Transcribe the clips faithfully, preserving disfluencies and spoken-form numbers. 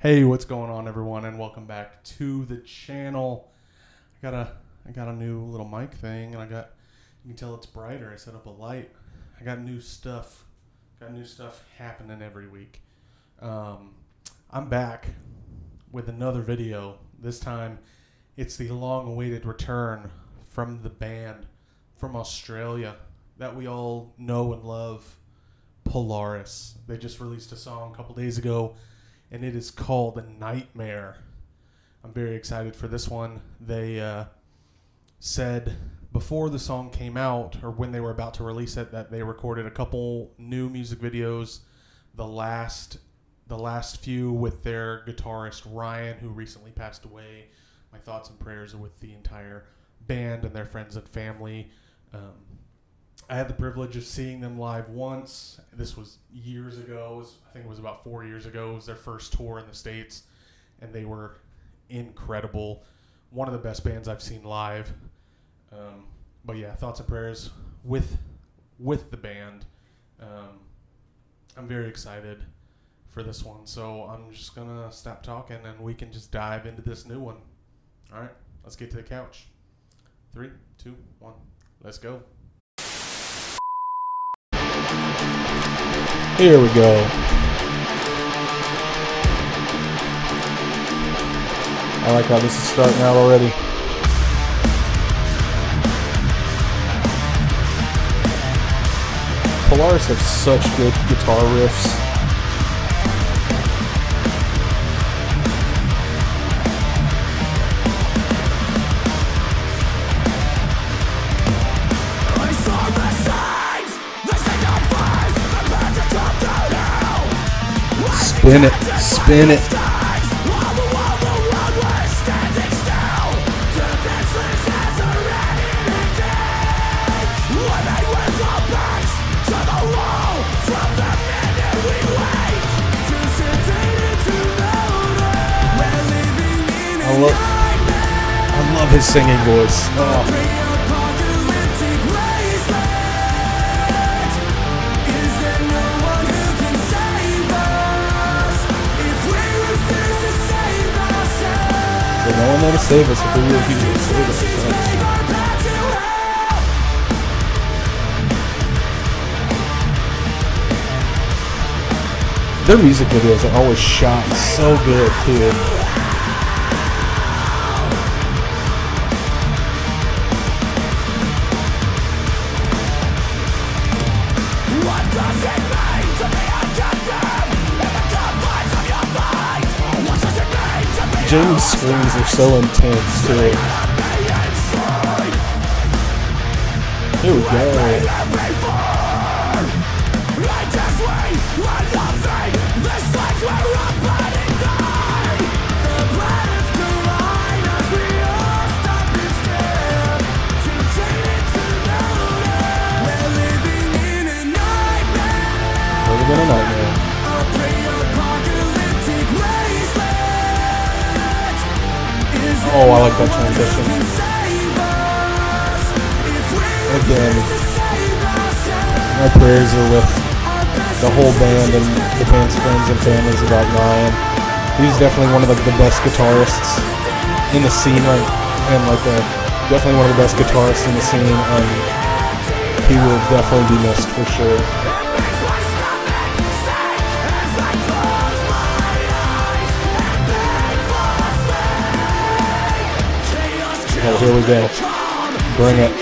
Hey, what's going on, everyone, and welcome back to the channel. I got a I got a new little mic thing, and I got you can tell it's brighter. I set up a light. I got new stuff. Got new stuff happening every week. Um, I'm back with another video. This time, it's the long-awaited return from the band from Australia that we all know and love, Polaris. They just released a song a couple days ago, and it is called Nightmare. I'm very excited for this one. They uh, said before the song came out, or when they were about to release it, that they recorded a couple new music videos. The last, the last few with their guitarist Ryan, who recently passed away. My thoughts and prayers are with the entire band and their friends and family. Um, I had the privilege of seeing them live once. This was years ago. It was, I think it was about four years ago. It was their first tour in the States, and they were incredible. One of the best bands I've seen live. Um, but yeah, thoughts and prayers with with the band. Um, I'm very excited for this one, so I'm just gonna stop talking and we can just dive into this new one. All right, let's get to the couch. Three, two, one, let's go. Here we go. I like how this is starting out already. Polaris have such good guitar riffs. Spin it, spin it. I love, I love his singing voice. Oh. No one there to save us if we really need to save us. Their music videos are always shot so good too. What does it mean to be a captive in the confines of your mind? What does it mean to be Jamie's screams are so intense too. Here we go. Living in a nightmare. Oh, I like that transition. Again, my prayers are with the whole band and the band's friends and families about Ryan. He's definitely one of the, the best guitarists in the scene, right? And like a, definitely one of the best guitarists in the scene, and he will definitely be missed for sure. Oh, here we go. Bring it.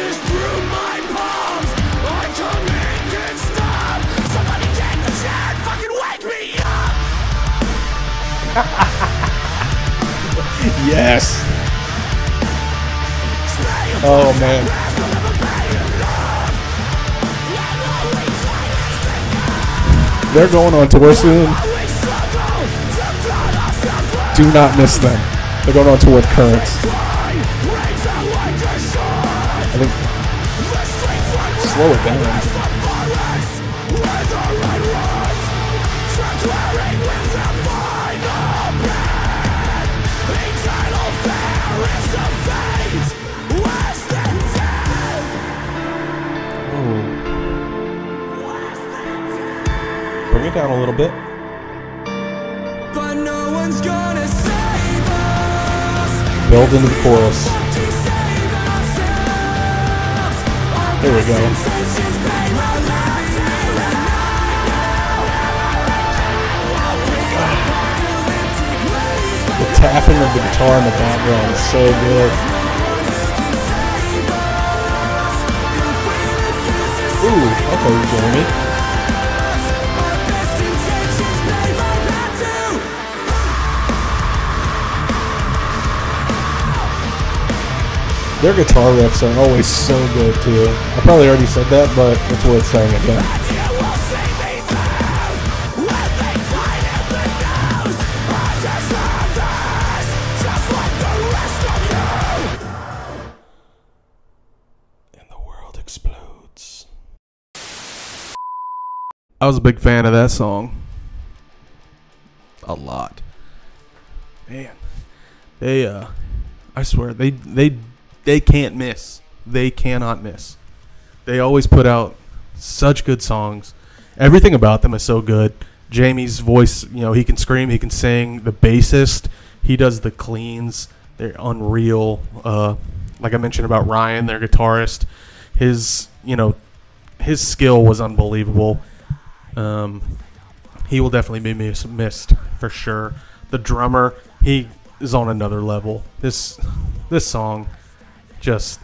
Yes. Oh man. They're going on tour soon. Do not miss them. They're going on tour with Currents. I think slow it down. Ooh. Bring it down a little bit. But no one's going build into the chorus. There we go. The tapping of the guitar in the background is so good. Ooh, okay, Jeremy. Their guitar riffs are always so good too. I probably already said that, but it's worth saying again. And the world explodes. I was a big fan of that song. A lot. Man. They, uh, I swear, they, they, They can't miss. They cannot miss. They always put out such good songs. Everything about them is so good. Jamie's voice, you know, he can scream, he can sing. The bassist, he does the cleans. They're unreal. Uh, like I mentioned about Ryan, their guitarist, his, you know, his skill was unbelievable. Um, he will definitely be miss- missed for sure. The drummer, he is on another level. This, this song. Just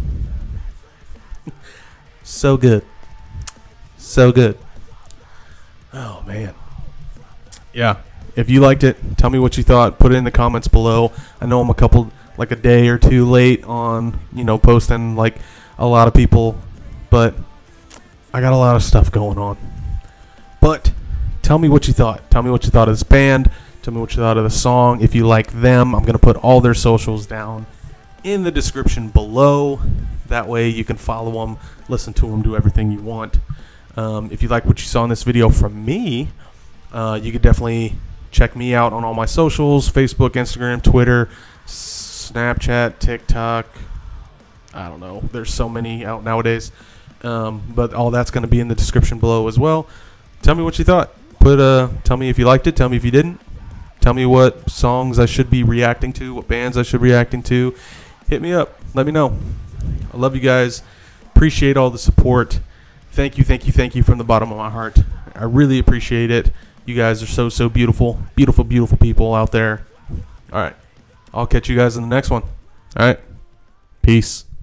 so good. So good. Oh, man. Yeah. If you liked it, tell me what you thought. Put it in the comments below. I know I'm a couple, like a day or two late on, you know, posting like a lot of people, but I got a lot of stuff going on. But tell me what you thought. Tell me what you thought of this band. Tell me what you thought of the song. If you like them, I'm going to put all their socials down in the description below. That way you can follow them, listen to them, do everything you want. Um, if you like what you saw in this video from me, uh, you could definitely check me out on all my socials: Facebook, Instagram, Twitter, Snapchat, TikTok. I don't know. There's so many out nowadays. Um, but all that's going to be in the description below as well. Tell me what you thought. Put uh, tell me if you liked it. Tell me if you didn't. Tell me what songs I should be reacting to, what bands I should be reacting to. Hit me up. Let me know. I love you guys. Appreciate all the support. Thank you, thank you, thank you from the bottom of my heart. I really appreciate it. You guys are so, so beautiful. Beautiful, beautiful people out there. All right. I'll catch you guys in the next one. All right. Peace.